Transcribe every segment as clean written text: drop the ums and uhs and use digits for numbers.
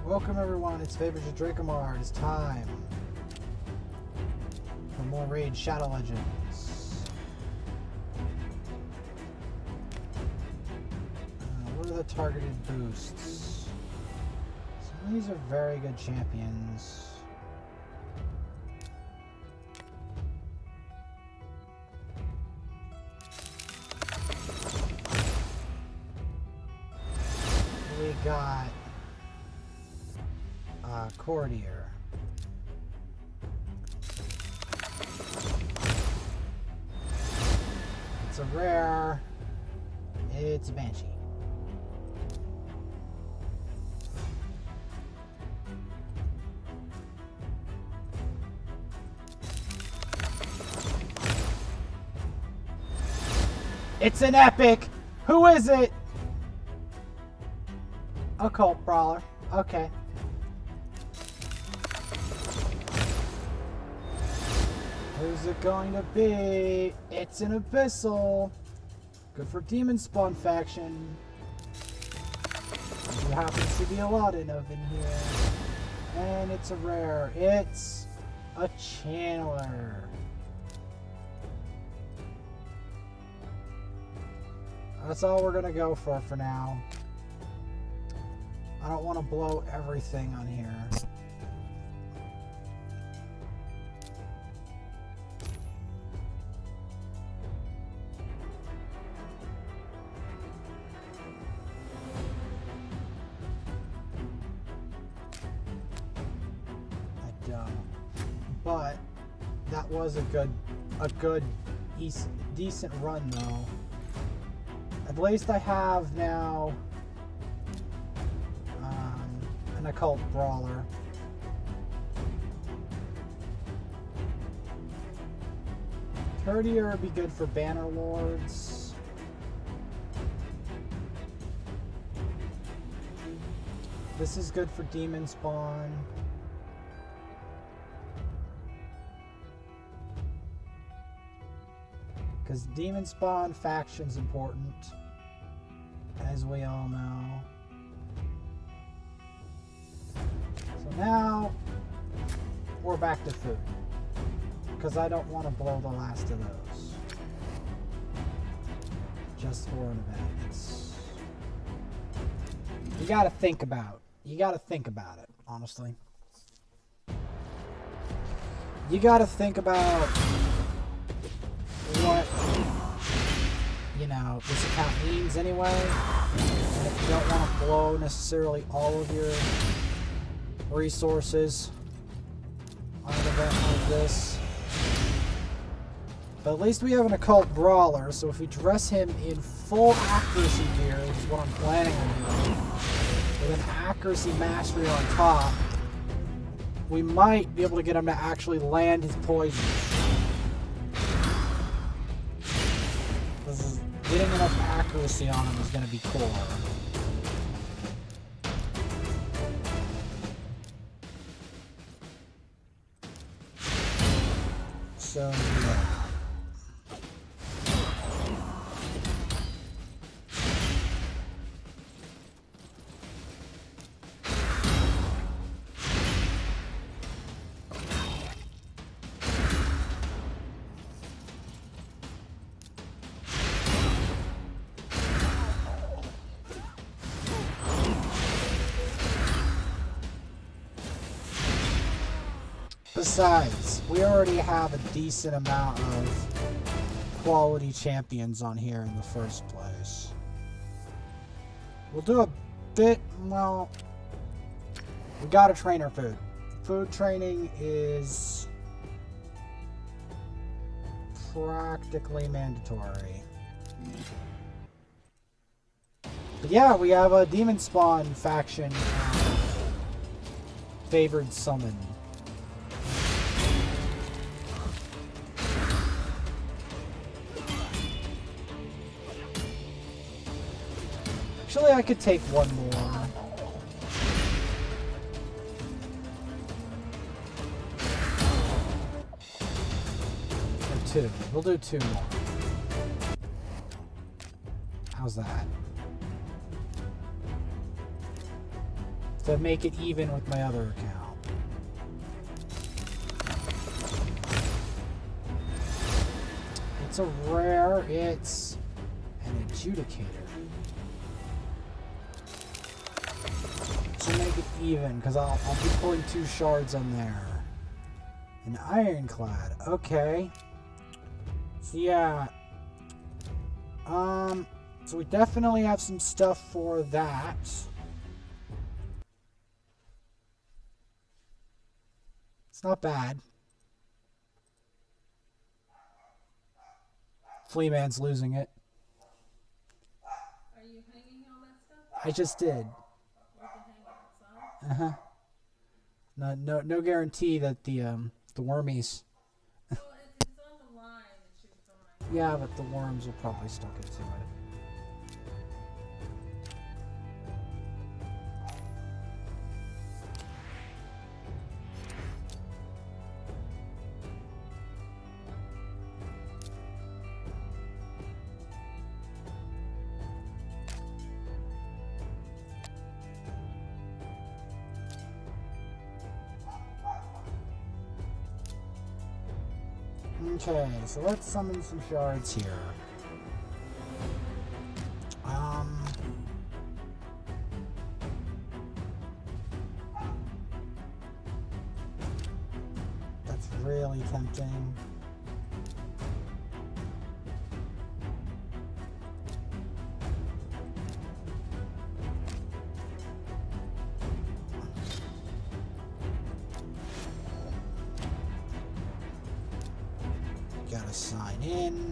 Welcome everyone, it's Favors of Dracomar. It's time for more Raid Shadow Legends. What are the targeted boosts? Some of these are very good champions. We got Courtier. It's a rare. It's a Banshee. It's an epic. Who is it? Occult Brawler. Okay. Who's it going to be? It's an Abyssal. Good for Demon Spawn faction. There happens to be a lot of in here. And it's a rare. It's a Channeler. That's all we're going to go for now. I don't want to blow everything on here. I don't. But that was a good, decent run though. At least I have now an Occult Brawler. Courtier would be good for Banner Lords. This is good for Demon Spawn. Because Demon Spawn faction's important, as we all know. So now, we're back to food. Because I don't want to blow the last of those. Just for an event. You gotta think about it, honestly. You gotta think about what, you know, this account means anyway. And if you don't want to blow necessarily all of your resources on an event like this. But at least we have an Occult Brawler, so if we dress him in full accuracy gear, which is what I'm planning on doing, with an accuracy mastery on top, we might be able to get him to actually land his poison. Getting enough accuracy on him is going to be cool. So, yeah. Besides, we already have a decent amount of quality champions on here in the first place. We'll do a bit, well, we gotta train our food. Food training is practically mandatory. But yeah, we have a Demon Spawn faction favored summon. Actually, I could take one more. Or two. We'll do two more. How's that? to make it even with my other account. It's a rare, it's an adjudicator. To make it even, because I'll be pulling 2 shards on there. An ironclad, okay. So yeah. So we definitely have some stuff for that. It's not bad. Flea Man's losing it. Are you hanging all that stuff? I just did. We can hang it outside. No guarantee that the wormies. Well, it's on the line. It should be fine. Yeah, but the worms will probably still get to it. Okay, so let's summon some shards here. That's really tempting. Gotta sign in.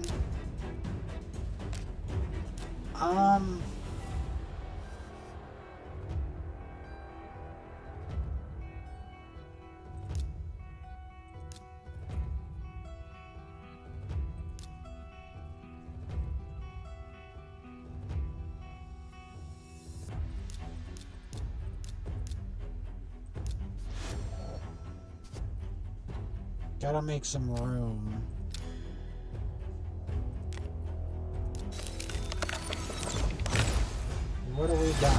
Gotta make some room. What do we got?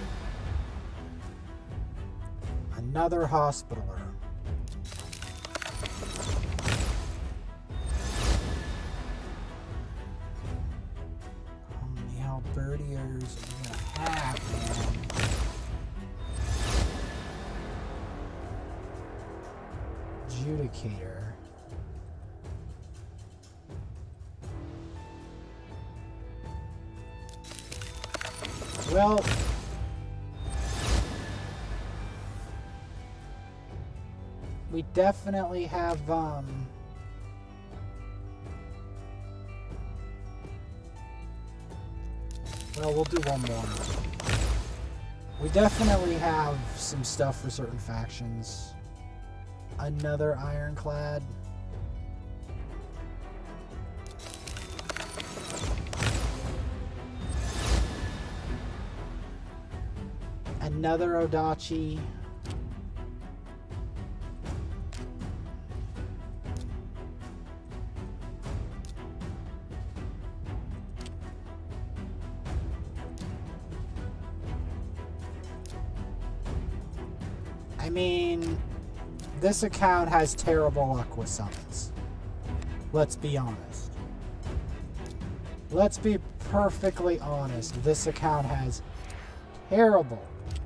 Another hospitaler. How many halberdiers are we gonna have, man? Adjudicator. Well, we definitely have, well, we'll do one more. We definitely have some stuff for certain factions. Another ironclad. Another Odachi. I mean, this account has terrible luck with summons. Let's be honest. Let's be perfectly honest. This account has terrible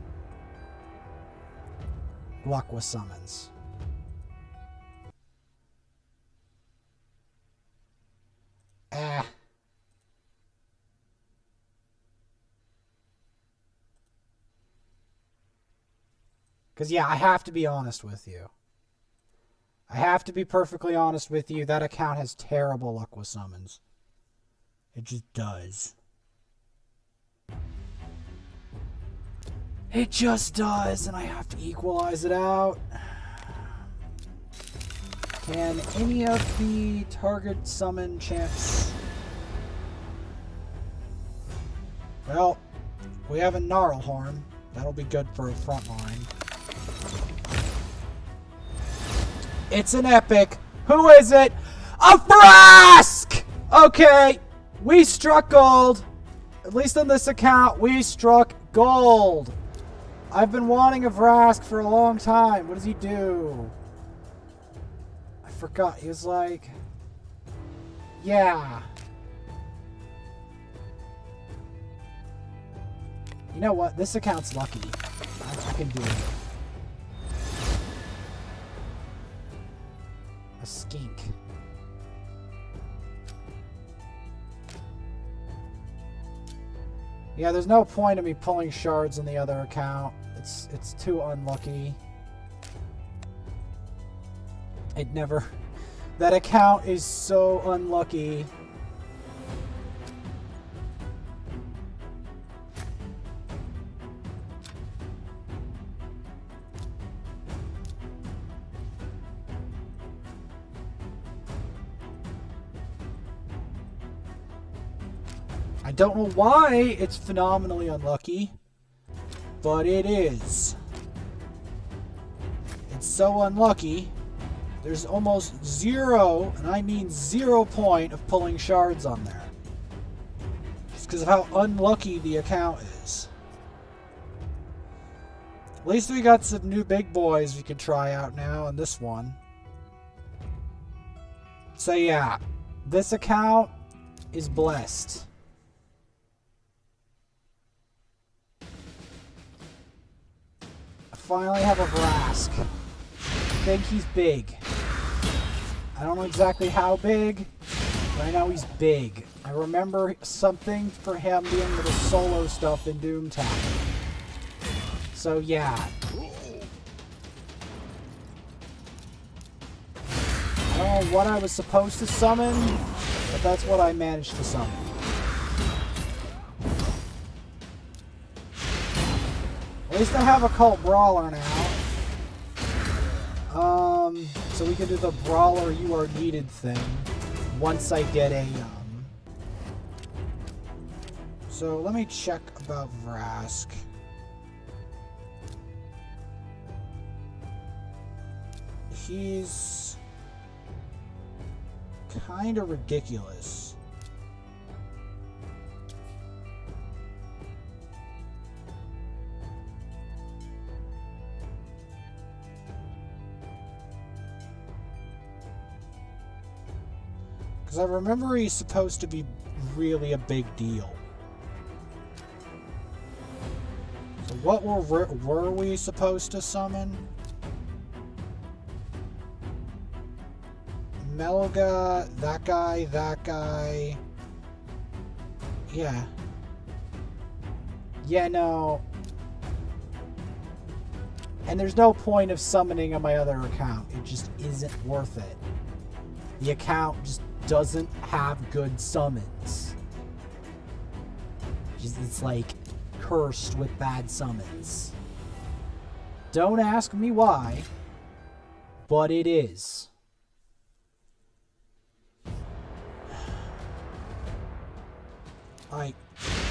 luck with summons. Because, yeah, I have to be honest with you. I have to be perfectly honest with you. That account has terrible luck with summons. It just does. It just does, and I have to equalize it out. Can any of the target summon champs... Well, we have a Gnarlhorn. That'll be good for a front line. It's an epic. Who is it? A Frask! Okay, we struck gold. At least on this account, we struck gold. I've been wanting a Vrask for a long time. What does he do? I forgot. He was like... Yeah. You know what? This account's lucky. I can do it. A skink. Yeah, there's no point in me pulling shards on the other account. It's too unlucky. It never... That account is so unlucky. I don't know why it's phenomenally unlucky, but it is. It's so unlucky. There's almost zero, and I mean 0 point of pulling shards on there. Just because of how unlucky the account is. At least we got some new big boys we can try out now in this one. So yeah, this account is blessed. I finally have a Vrask. I think he's big. I don't know exactly how big, but I know he's big. I remember something for him being little solo stuff in Doomtown. So yeah. I don't know what I was supposed to summon, but that's what I managed to summon. At least I have a Cult Brawler now. So we can do the Brawler You Are Needed thing once I get a, So let me check about Vrask. He's kind of ridiculous. Because I remember he's supposed to be really a big deal. So what were we supposed to summon? Melga, that guy. Yeah. Yeah, no. And there's no point of summoning on my other account. It just isn't worth it. The account just doesn't have good summons. It's like cursed with bad summons. Don't ask me why, but it is. Like,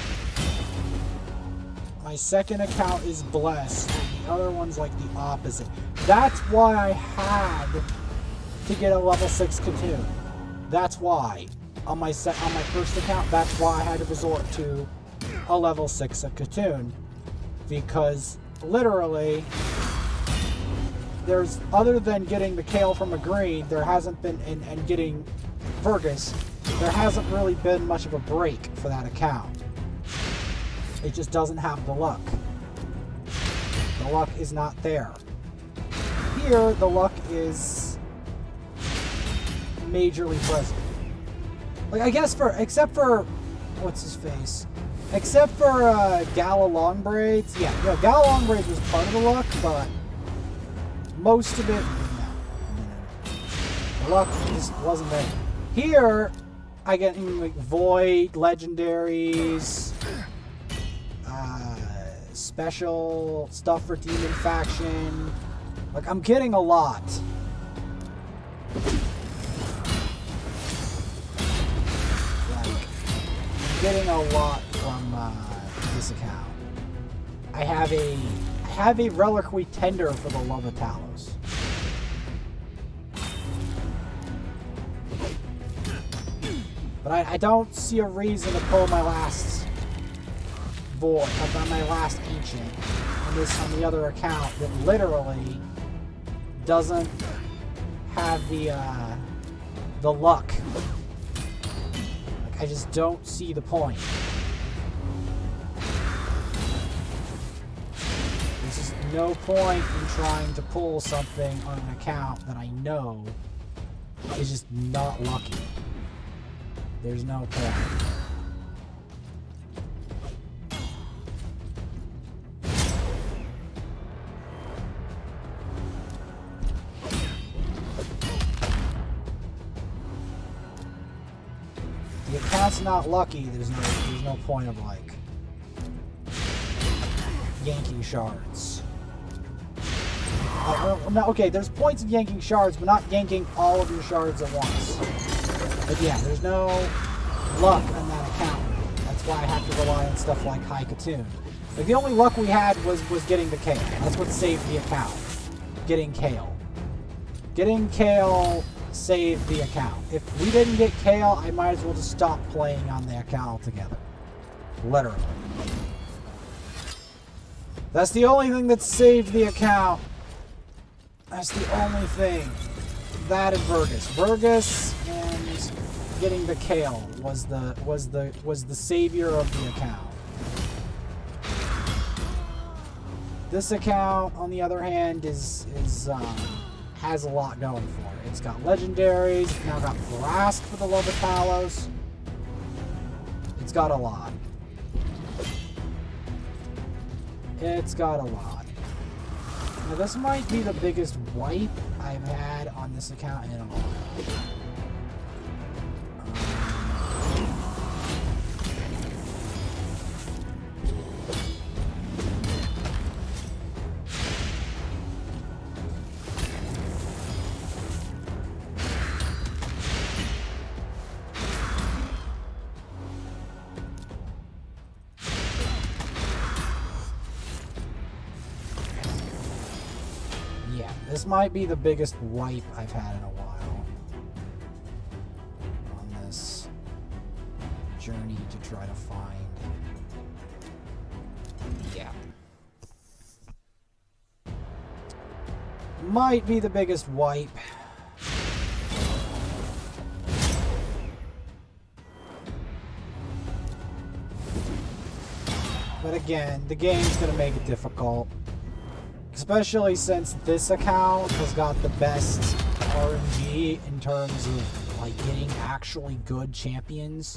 my second account is blessed, and the other one's like the opposite. That's why I had to get a level 6 Katoon. That's why. On my first account, that's why I had to resort to a level 6 Katoon. Because, literally, there's, other than getting the Kale from a green, there hasn't been, and getting Vergus, there hasn't really been much of a break for that account. It just doesn't have the luck. The luck is not there. Here, the luck is majorly present. Like, I guess except for, what's his face? Except for Gala Longbraids. Yeah, you know, Gala Longbraids was part of the luck, but most of it, no. The luck just wasn't there. Here, I get like Void, Legendaries, special stuff for Demon Faction. Like, I'm getting a lot. Like, I'm getting a lot from this account. I have a Reliquary Tender for the Love of Talos. But I don't see a reason to pull my last void, on my last ancient, on the other account that literally doesn't have the luck. Like, I just don't see the point. There's just no point in trying to pull something on an account that I know is just not lucky. There's no point. If account's not lucky, there's no point of like yanking shards. No, okay, there's points of yanking shards, but not yanking all of your shards at once. But yeah, there's no luck on that account. That's why I have to rely on stuff like High Katoon. Like, the only luck we had was getting the Kale. That's what saved the account. Getting Kale. Getting Kale saved the account. If we didn't get Kale, I might as well just stop playing on the account altogether. Literally. That's the only thing that saved the account. That's the only thing. That and Vergus. Vergus and getting the Kale was the savior of the account. This account, on the other hand, has a lot going for it. It's got legendaries. It's now got Blast for the love of Talos. It's got a lot. It's got a lot. Now, this might be the biggest wipe I've had on this account in a while. This might be the biggest wipe I've had in a while on this journey to try to find. Yeah. Might be the biggest wipe. But again, the game's gonna make it difficult. Especially since this account has got the best RNG in terms of like getting actually good champions.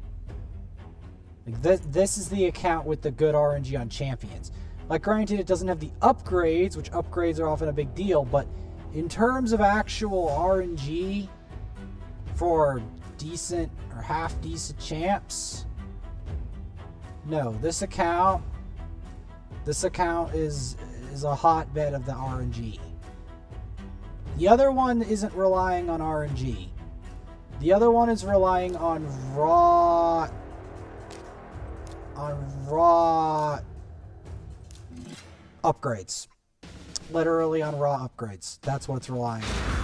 Like this is the account with the good RNG on champions. Like, granted, it doesn't have the upgrades, which upgrades are often a big deal, but in terms of actual RNG for decent or half decent champs, no, this account is a hotbed of the RNG. The other one isn't relying on RNG. The other one is relying on raw upgrades. Literally on raw upgrades. That's what it's relying on.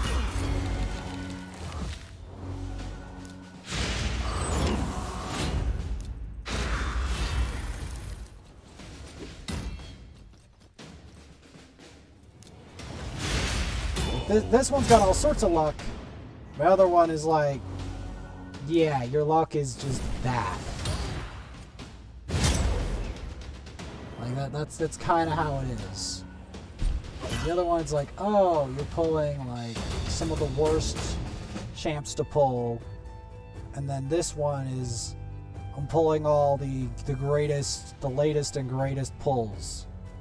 This one's got all sorts of luck. My other one is like, yeah, your luck is just bad. Like that's kind of how it is. The other one's like, oh, you're pulling like some of the worst champs to pull, and then this one is, I'm pulling all the greatest, the latest and greatest pulls.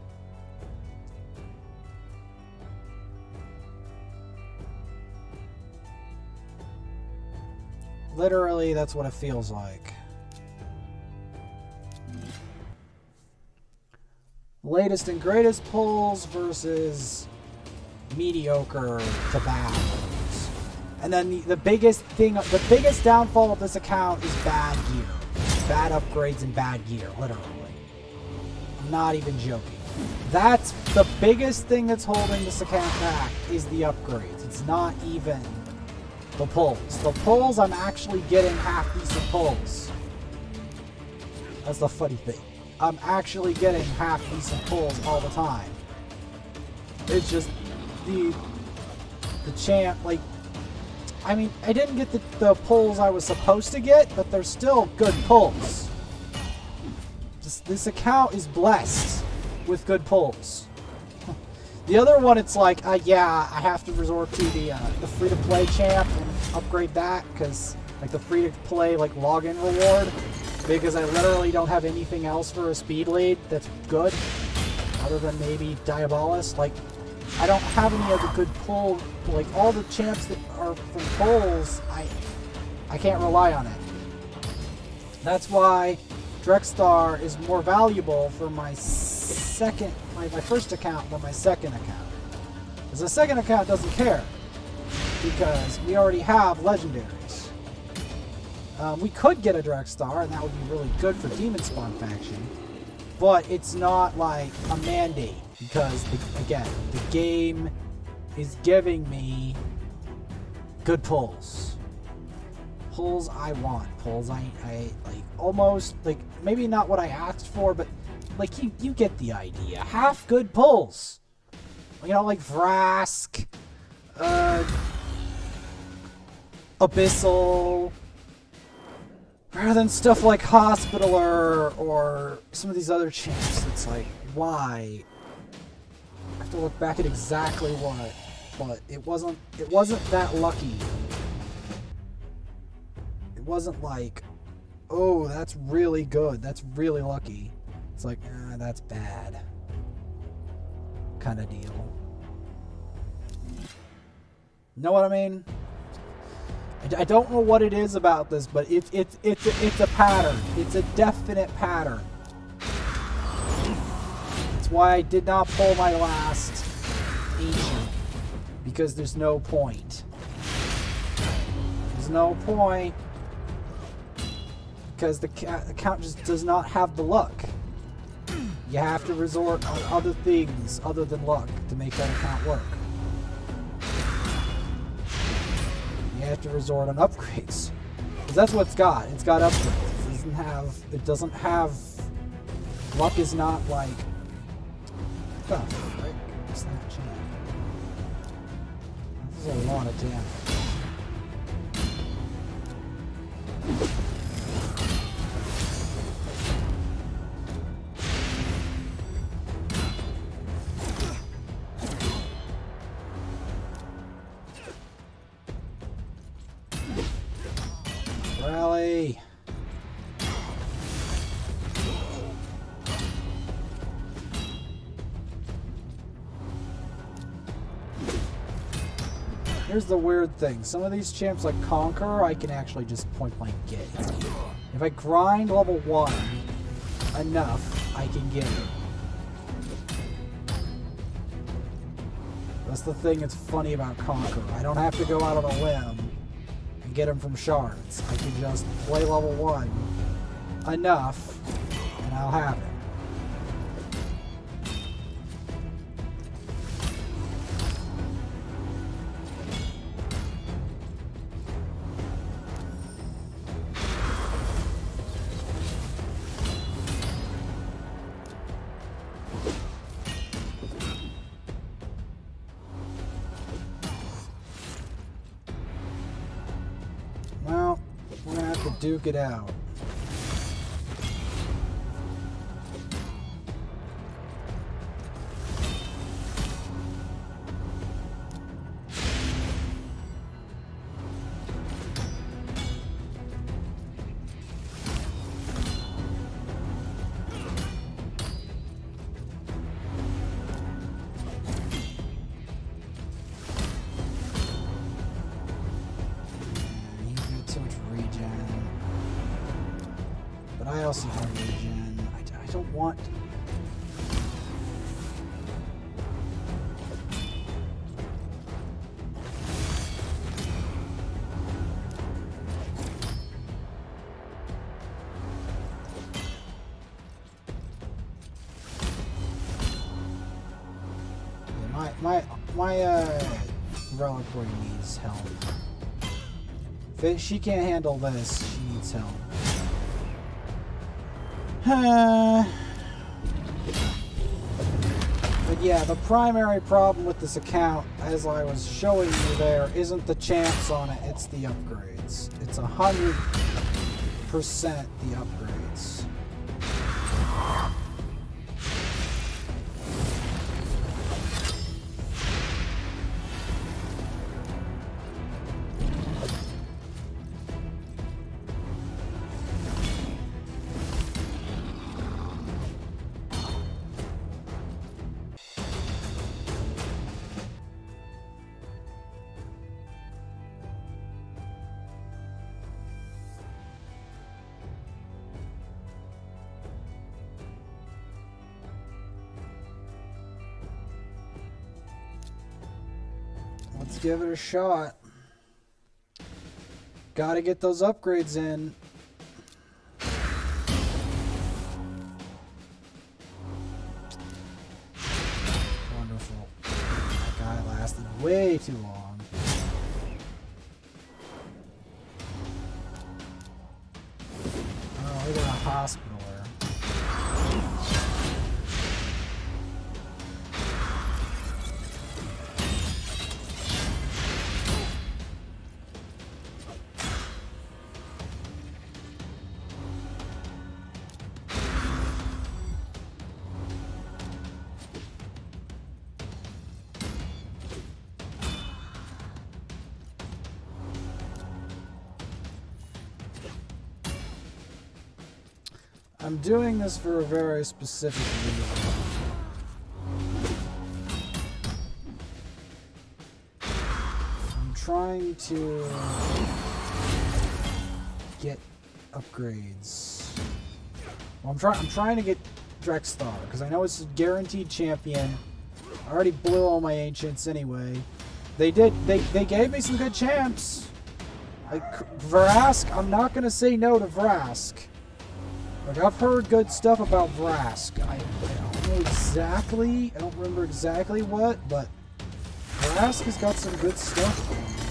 Literally, that's what it feels like. Latest and greatest pulls versus mediocre to bad. And then the biggest downfall of this account is bad gear. Bad upgrades and bad gear, literally. I'm not even joking. That's the biggest thing that's holding this account back, is the upgrades. It's not even the pulls. The pulls, I'm actually getting half decent pulls. That's the funny thing. I'm actually getting half decent pulls all the time. It's just the champ, like, I mean, I didn't get the pulls I was supposed to get, but they're still good pulls. This account is blessed with good pulls. The other one, it's like, yeah, I have to resort to the free-to-play champ and upgrade that, because, like, the free-to-play, like, login reward, because I literally don't have anything else for a speed lead that's good, other than maybe Diabolus. Like, I don't have any other good pull, like, all the champs that are from pulls, I can't rely on it. That's why Drexstar is more valuable for my second, my first account than my second account. Because the second account doesn't care, because we already have legendaries. We could get a Drexstar, and that would be really good for Demon Spawn faction, but it's not like a mandate, because, again, the game is giving me good pulls. Pulls I want. Pulls I like, almost, like, maybe not what I asked for, but, like, you get the idea. Half good pulls. You know, like Vrask, Abyssal, rather than stuff like Hospitaler or some of these other champs. It's like, why? I have to look back at exactly what, but it wasn't that lucky. It wasn't like, oh, that's really good, that's really lucky. It's like, that's bad kind of deal. Know what I mean? I don't know what it is about this, but it's a pattern. It's a definite pattern. That's why I did not pull my last ancient, because there's no point. There's no point, because the account just does not have the luck. You have to resort on other things other than luck to make that account work. You have to resort on upgrades, because that's what it's got. It's got upgrades. It doesn't have. Luck is not like stuff, right? What's that jam? This is a lot of damage. Rally. Here's the weird thing. Some of these champs like Conqueror, I can actually just point blank get. If I grind level 1 enough, I can get it. That's the thing that's funny about Conqueror. I don't have to go out on a limb and get him from shards. I can just play level 1 enough, and I'll have it. Well, we're gonna have to duke it out. I also have regen. I don't want... My reliquary needs help. If she can't handle this, she needs help. But yeah, the primary problem with this account, as I was showing you there, isn't the champs on it, it's the upgrades. It's 100% the upgrades. Let's give it a shot. Gotta get those upgrades in. Wonderful. That guy lasted way too long. Oh, look at a hospitaler. I'm doing this for a very specific reason. I'm trying to get upgrades. Well, I'm trying to get Drexthar because I know it's a guaranteed champion. I already blew all my ancients anyway. They gave me some good champs. Like Vrask, I'm not gonna say no to Vrask. Like, I've heard good stuff about Vrask. I don't know exactly, I don't remember exactly what, but Vrask has got some good stuff.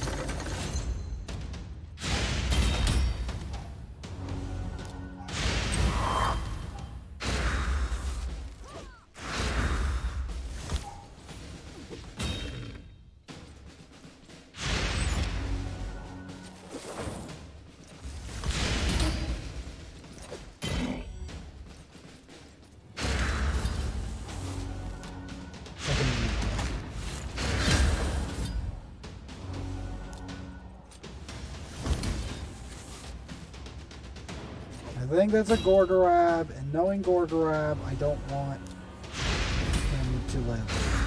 I think that's a Gorgorab, and knowing Gorgorab, I don't want him to live.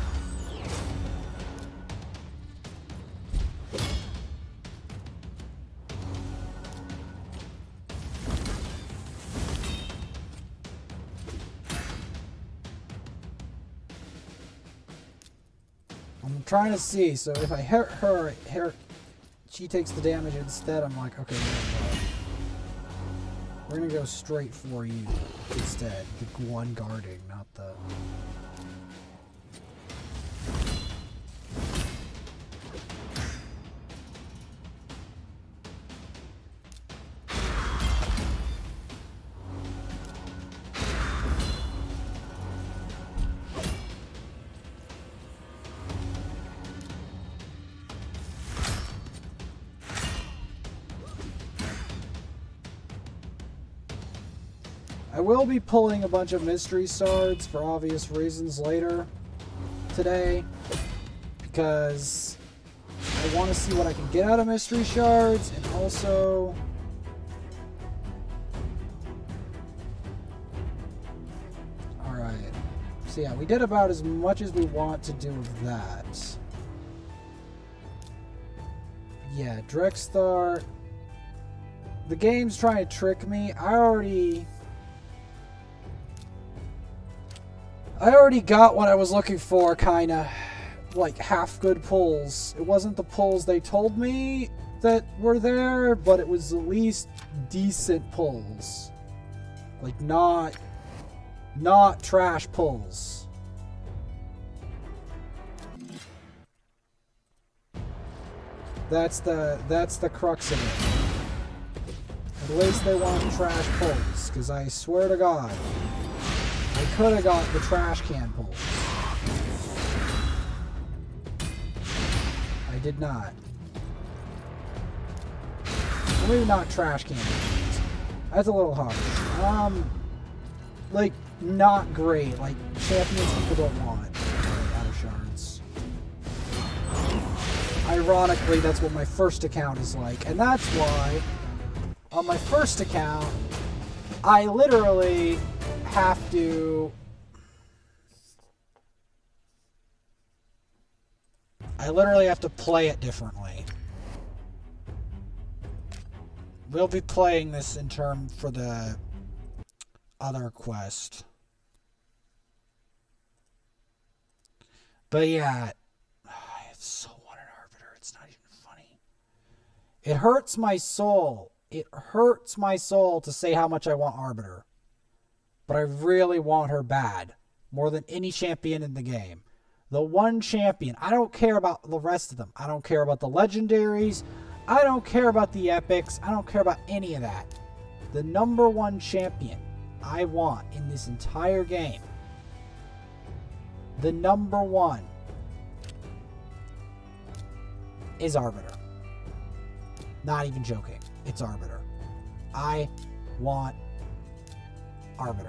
I'm trying to see, so if I hurt her, she takes the damage instead. I'm like, okay, no. We're gonna go straight for you instead. The one guarding, not the... I will be pulling a bunch of mystery shards for obvious reasons later today, because I want to see what I can get out of mystery shards, and also alright, so yeah, we did about as much as we want to do of that. Yeah, Drexthar, the game's trying to trick me. I already got what I was looking for, kinda. Like, half good pulls. It wasn't the pulls they told me that were there, but it was at least decent pulls. Like, not trash pulls. That's the crux of it. At least they want trash pulls, because I swear to God, I could have got the trash can pulls. did not. Well, maybe not trash can. That's a little harsh. Like, not great. Like, champions people don't want out of shards. Ironically, that's what my first account is like. And that's why, on my first account, I literally have to... play it differently. We'll be playing this in turn for the other quest. But yeah, I so want an Arbiter. It's not even funny. It hurts my soul. It hurts my soul to say how much I want Arbiter. But I really want her bad. More than any champion in the game. The one champion. I don't care about the rest of them. I don't care about the legendaries. I don't care about the epics. I don't care about any of that. The number one champion I want in this entire game. The number one is Arbiter. Not even joking. It's Arbiter. I want Arbiter.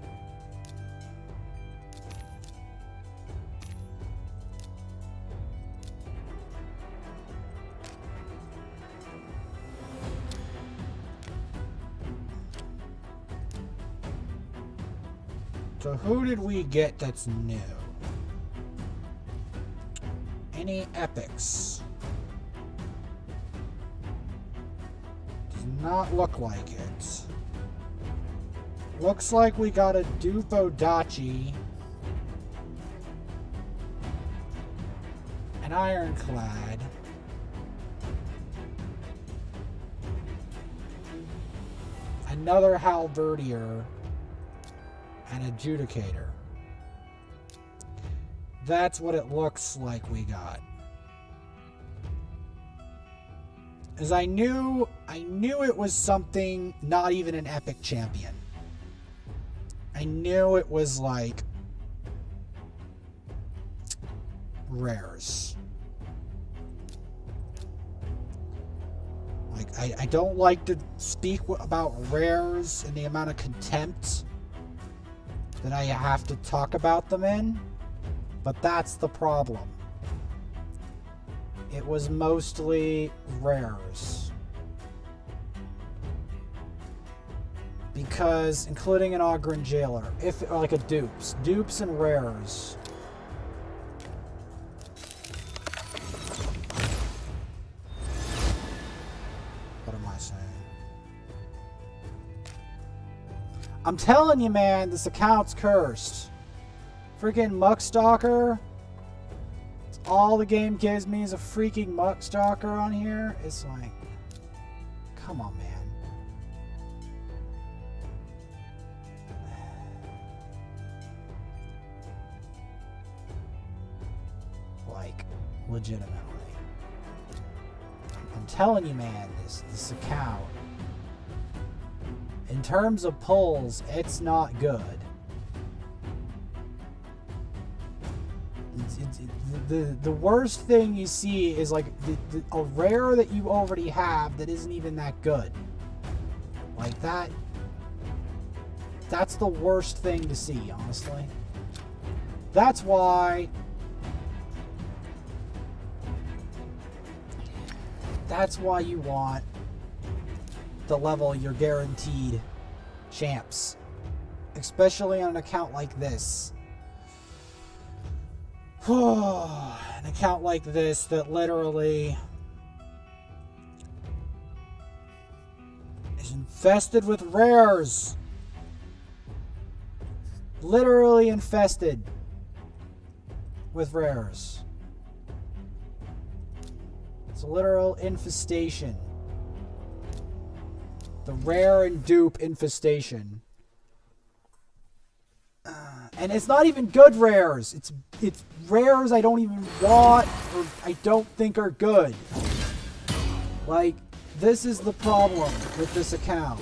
So who did we get that's new? Any epics? Does not look like it. Looks like we got a dupe Odachi. An Ironclad. Another Halberdier. An Adjudicator. That's what it looks like we got. As I knew it was something, not even an epic champion. I knew it was like rares. Like, I don't like to speak about rares and the amount of contempt that I have to talk about them in, but that's the problem. It was mostly rares. Because, including an Ogren Jailer, if like a dupes and rares. What am I saying? I'm telling you, man, this account's cursed. Freaking Muckstalker. It's all the game gives me is a freaking Muckstalker on here. It's like, come on, man. Like, legitimately. I'm telling you, man, this account, in terms of pulls, it's not good. The worst thing you see is like a rare that you already have that isn't even that good. Like that. That's the worst thing to see, honestly. That's why. That's why you want the level you're guaranteed champs. Especially on an account like this. An account like this that literally is infested with rares. Literally infested with rares. It's a literal infestation. The rare and dupe infestation. And it's not even good rares. It's rares I don't even want or I don't think are good. Like, this is the problem with this account.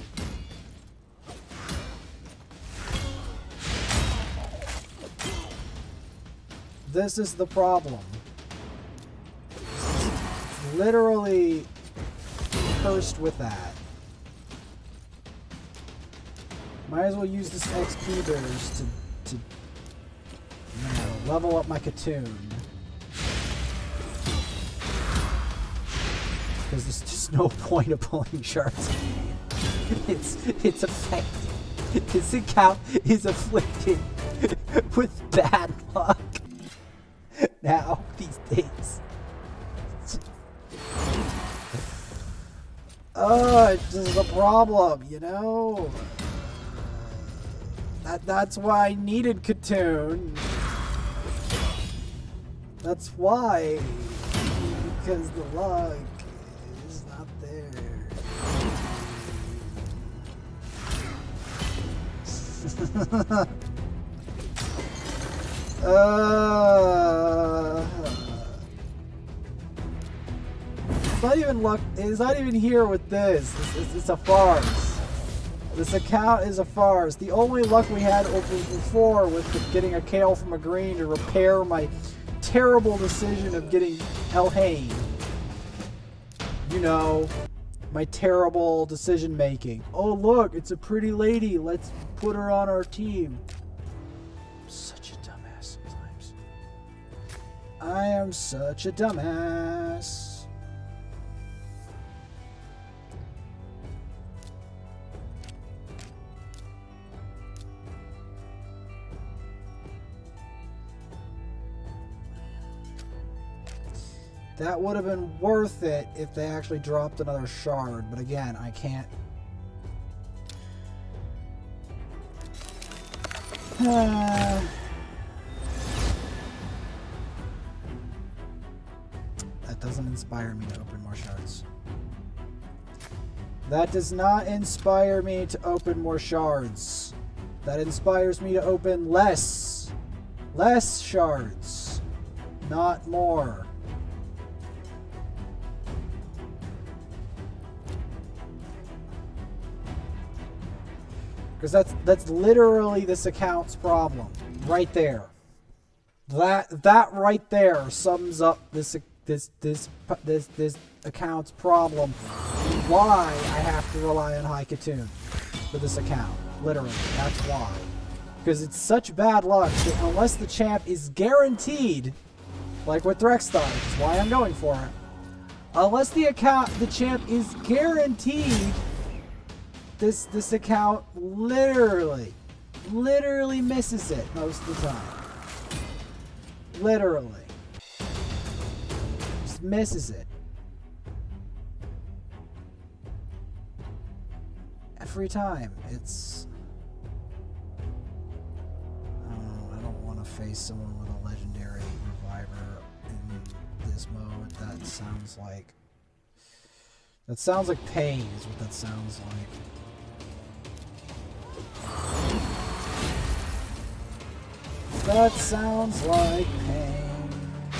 This is the problem. literally cursed with that. Might as well use this XP boost to you know, level up my Katoon. Because there's just no point of pulling shards. It's effective. This account is afflicted with bad luck now these days. This is a problem, you know? That's why I needed Katoon. That's why. Because the luck is not there. It's not even luck. It's not even here with this. It's a farce. This account is a farce. The only luck we had before was getting a Kale from a green to repair my terrible decision of getting Elhain. You know, my terrible decision making. Oh look, it's a pretty lady. Let's put her on our team. I'm such a dumbass sometimes. I am such a dumbass. That would have been worth it if they actually dropped another shard, but again, I can't. That doesn't inspire me to open more shards. That does not inspire me to open more shards. That inspires me to open less. Less shards. Not more. Because that's literally this account's problem, right there. That right there sums up this account's problem. Why I have to rely on high Katoon for this account. Literally, that's why. Because it's such bad luck that unless the champ is guaranteed, like with Drexthar, which is why I'm going for it. Unless the champ is guaranteed. This account literally misses it most of the time. Literally. Just misses it. Every time. It's... I don't want to face someone with a legendary reviver in this mode. That sounds like... That sounds like pain is what that sounds like. That sounds like pain.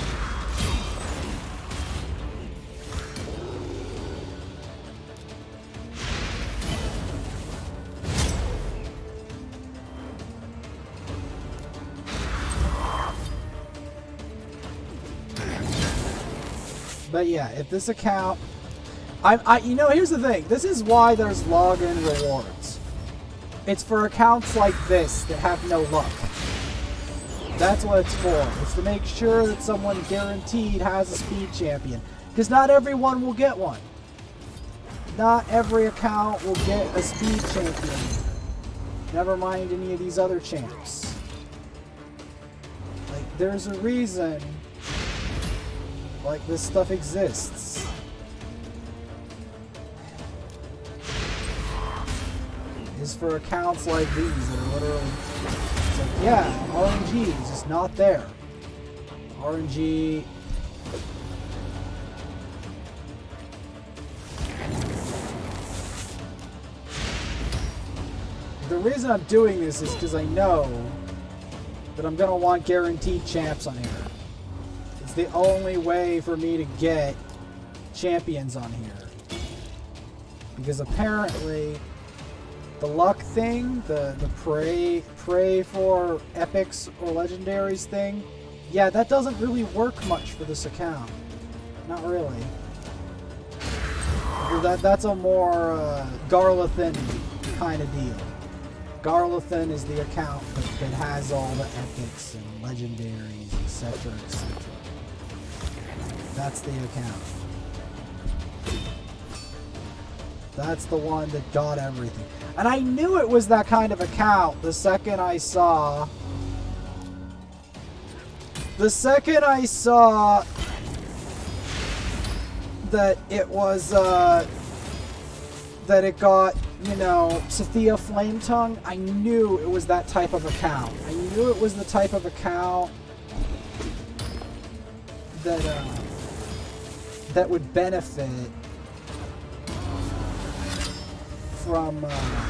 But yeah, if this account... you know, here's the thing. This is why there's login rewards. It's for accounts like this that have no luck. That's what it's for. It's to make sure that someone guaranteed has a speed champion. Because not everyone will get one. Not every account will get a speed champion. Never mind any of these other champs. Like, there's a reason, like, this stuff exists. Is for accounts like these that are literally... It's like, yeah, RNG is just not there. RNG... The reason I'm doing this is because I know that I'm going to want guaranteed champs on here. It's the only way for me to get champions on here. Because apparently... The luck thing, the pray for epics or legendaries thing, yeah, that doesn't really work much for this account. Not really. That's a more Garlathan kind of deal. Garlathan is the account that has all the epics and legendaries, etc., etc. That's the account. That's the one that got everything. And I knew it was that kind of account the second I saw... that it was, that it got, you know, Sathia Flametongue. I knew it was that type of account. I knew it was the type of account that, that would benefit from,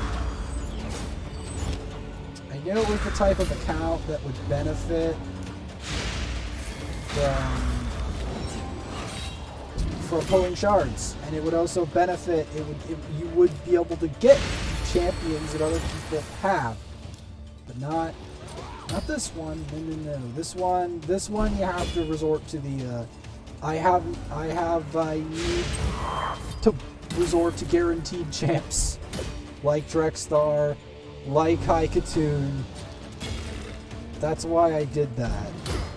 I knew it was the type of account that would benefit from pulling shards, and it would also benefit. You would be able to get champions that other people have, but not this one. No. This one you have to resort to the. I need to resort to guaranteed champs like Drexthar, like Haikatoon. That's why I did that.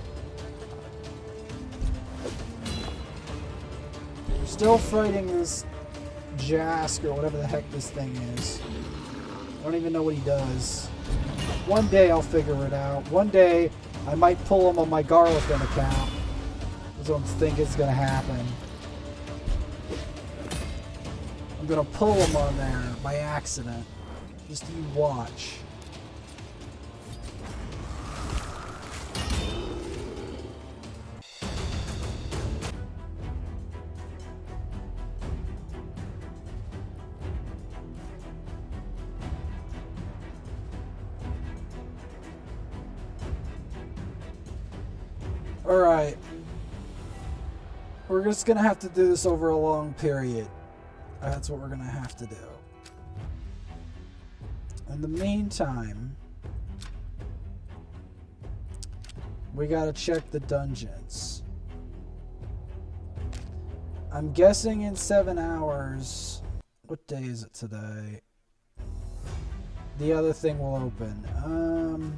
Still fighting this Jask or whatever the heck this thing is. I don't even know what he does. One day I'll figure it out. One day I might pull him on my Garlathan account. That's what I'm thinking is gonna happen. I'm gonna pull him on there by accident. Just you watch. Alright. We're just gonna have to do this over a long period. That's what we're gonna have to do. In the meantime, we gotta check the dungeons. I'm guessing in 7 hours... What day is it today? The other thing will open.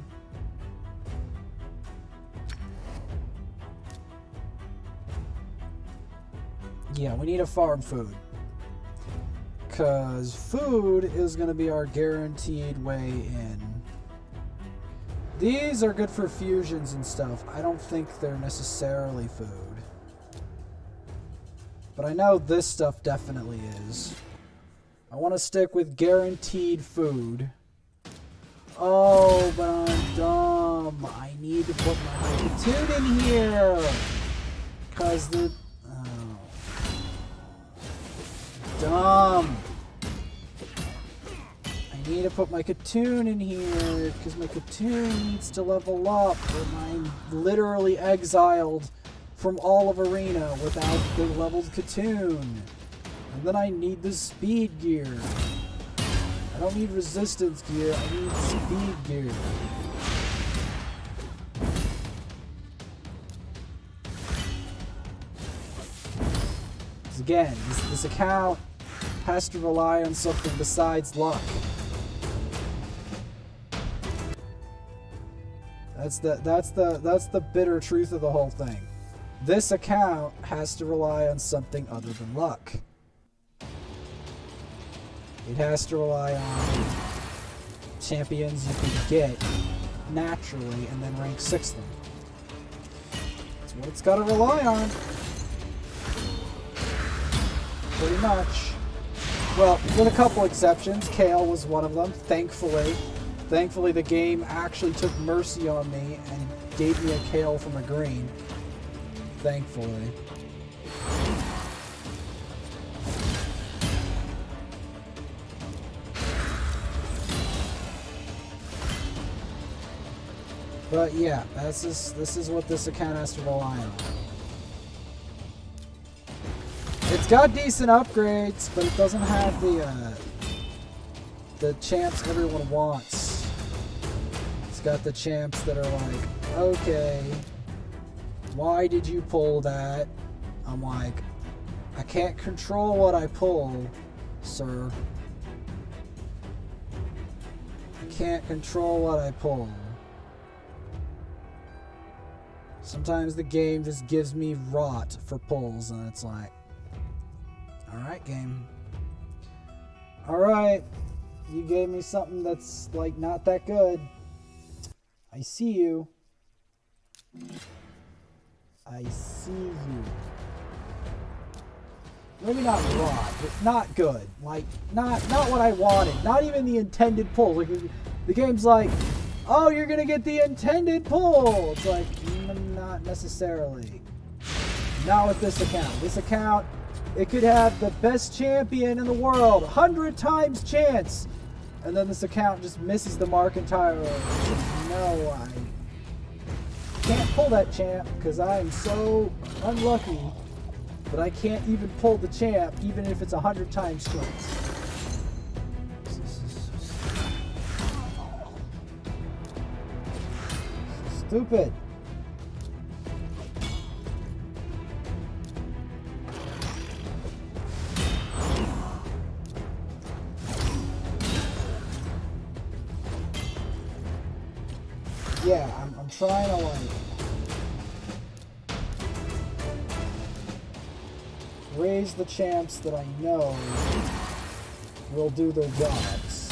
Yeah, we need to farm food. Because food is going to be our guaranteed way in. These are good for fusions and stuff. I don't think they're necessarily food. But I know this stuff definitely is. I want to stick with guaranteed food. Oh, but I'm dumb. I need to put my tune in here. Because the... Dumb. I need to put my Katoon in here because my Katoon needs to level up, or I'm literally exiled from all of Arena without the leveled Katoon. And then I need the speed gear. I don't need resistance gear, I need speed gear. Again, this account has to rely on something besides luck. That's the bitter truth of the whole thing. This account has to rely on something other than luck. It has to rely on champions you can get naturally and then rank 6 them. That's what it's got to rely on. Pretty much. Well, with a couple exceptions. Kale was one of them, thankfully. Thankfully, the game actually took mercy on me and gave me a Kale from a green. Thankfully. But yeah, this is what this account has to rely on. It's got decent upgrades, but it doesn't have the champs everyone wants. It's got the champs that are like, okay, why did you pull that? I'm like, I can't control what I pull, sir. I can't control what I pull. Sometimes the game just gives me rot for pulls, and it's like, alright, game. Alright, you gave me something that's, like, not that good. I see you. I see you. Maybe not rot, but not good. Like, not what I wanted. Not even the intended pull. Like, the game's like, oh, you're gonna get the intended pull. It's like, not necessarily. Not with this account. This account, it could have the best champion in the world, 100 times chance, and then this account just misses the mark entirely. Says, no, I can't pull that champ because I am so unlucky that I can't even pull the champ, even if it's 100 times chance. Stupid. Yeah, I'm trying to like raise the champs that I know will do their jobs.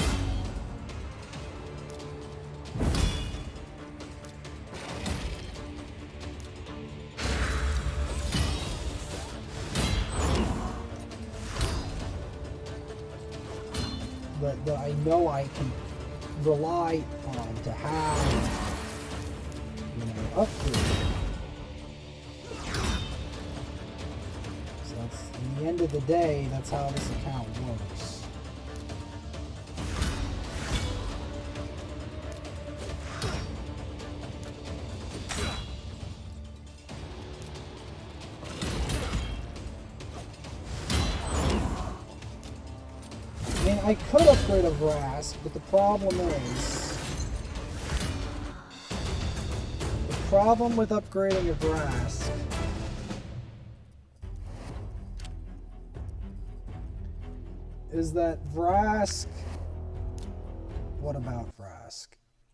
That I know I can rely on to have, you know, upgrade. So that's, in the end of the day, that's how this account works. I mean, I could upgrade a Vrask, but the problem with upgrading a Vrask is that Vrask... What about Vrask?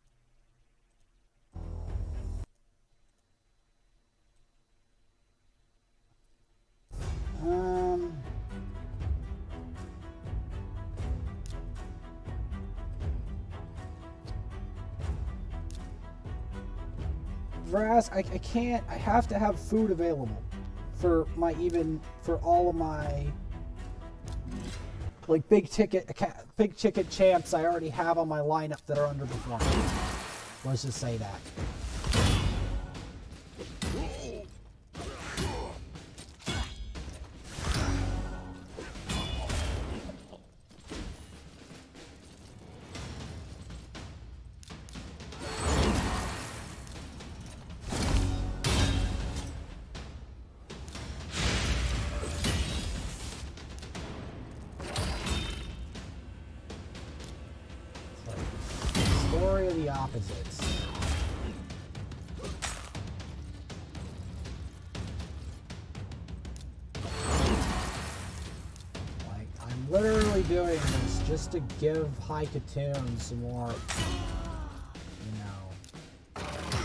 Vrask, I can't, I have to have food available for my, for all of my, like, big ticket champs I already have on my lineup that are underperforming. Let's just say that. Story of the opposites. Like, I'm literally doing this just to give Haikatoon some more, you know,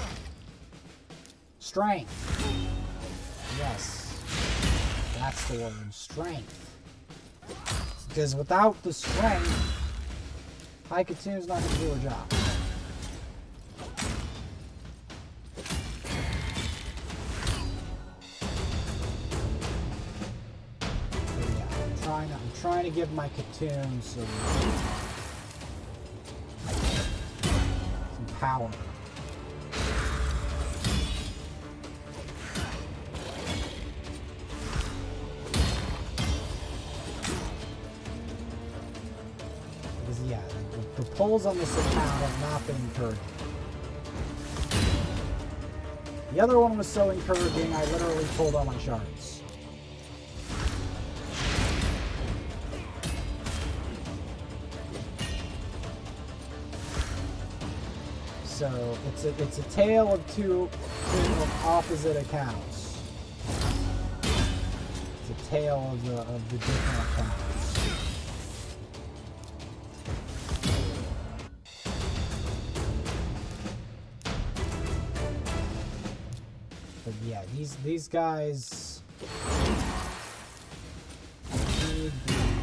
strength. Yes, that's the word, strength. Because without the strength, Haikatoon's not going to do her job. So yeah, I'm trying to give my Katoon some power. Because yeah, the pulls on this account have not been encouraging. The other one was so encouraging, I literally pulled all my shards. So it's a tale of two opposite accounts. the tale of the different accounts. But yeah, these guys need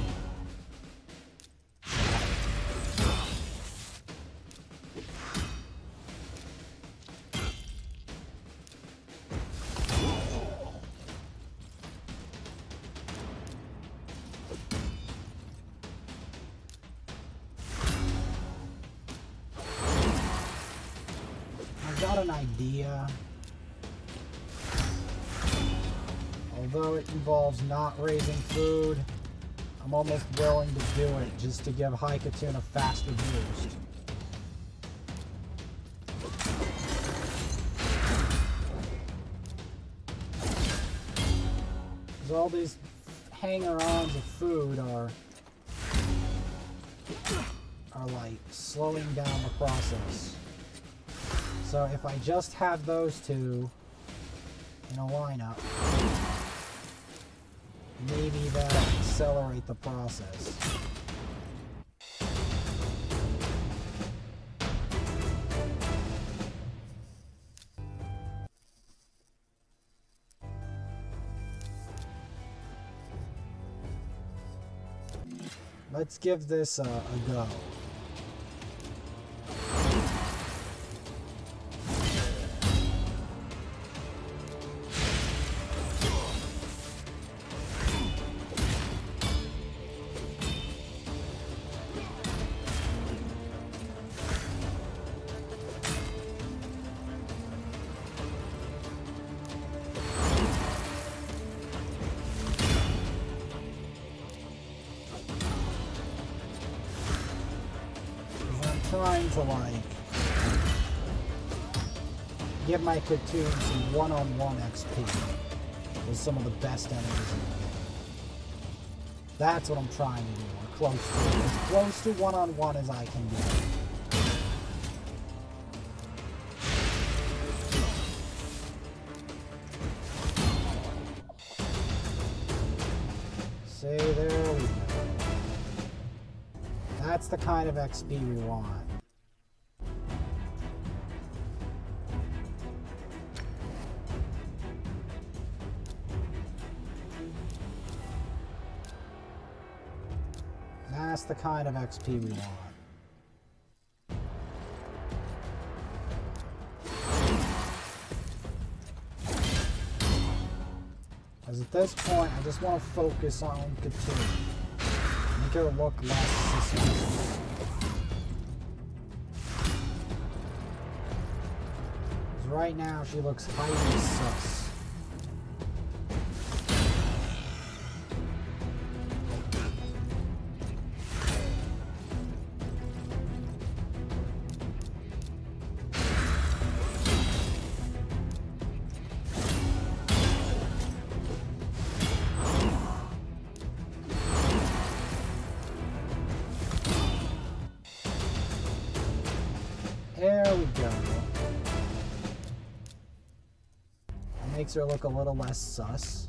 I've got an idea. Although it involves not raising food, I'm almost willing to do it just to give Haikatune a faster boost. Because all these hanger-ons of food are like slowing down the process. So if I just have those two in a lineup, maybe that'll accelerate the process. Let's give this a go. Trying to like give my Katoon some one-on-one XP with some of the best enemies in the game. That's what I'm trying to do, or close to one-on-one as I can get. See, there we go. That's the kind of XP we want. That's the kind of XP we want. Because at this point, I just want to focus on Katoon. Make her look less suspicious. Because right now, she looks highly sus. There we go. It makes her look a little less sus.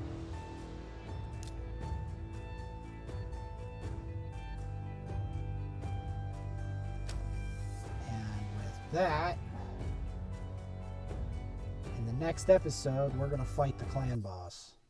And with that, in the next episode, we're going to fight the clan boss.